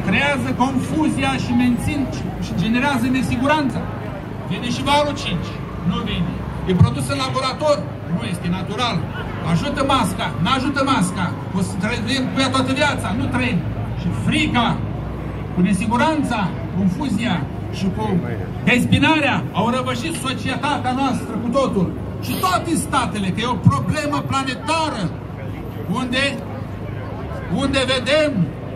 creează confuzia și și generează nesiguranță. Vine și valul 5, nu vine. E produs în laborator, nu este natural. Ajută masca, nu ajută masca. O să trăim cu ea toată viața, nu trăim. Și frica, cu nesiguranța, confuzia și cu dezbinarea au răvășit societatea noastră cu totul. Și toate statele, că e o problemă planetară, unde vedem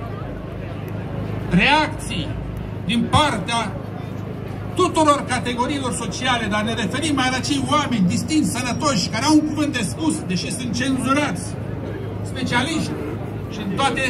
reacții din partea tuturor categoriilor sociale, dar ne referim mai la cei oameni distinți, sănătoși, care au un cuvânt de spus, deși sunt cenzurați, specialiști și în toate,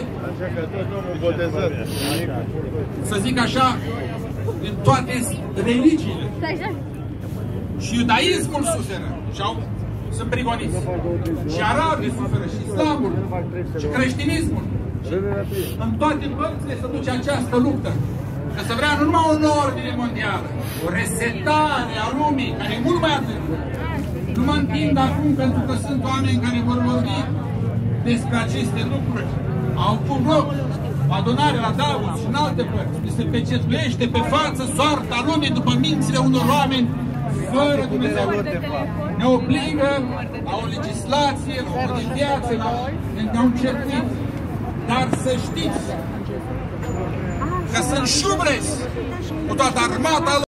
să zic așa, în toate religiile. Și iudaismul suferă și sunt prigoniți. Și arabii suferă, și islamul, și creștinismul. Și în toate părțile se duce această luptă. Că se vrea nu numai o ordine mondială, o resetare a lumii, care e mult mai adâncă. Nu mă întind acum pentru că sunt oameni care vor vorbi despre aceste lucruri. Au avut loc o adunare la Davos și în alte părți. Se pecetuiește pe față soarta lumii după mințile unor oameni fără Dumnezeu. Ne obligă la o legislație, la o de viață, ne-au încercuit. Dar să știți că sunt șubrezi cu toată armata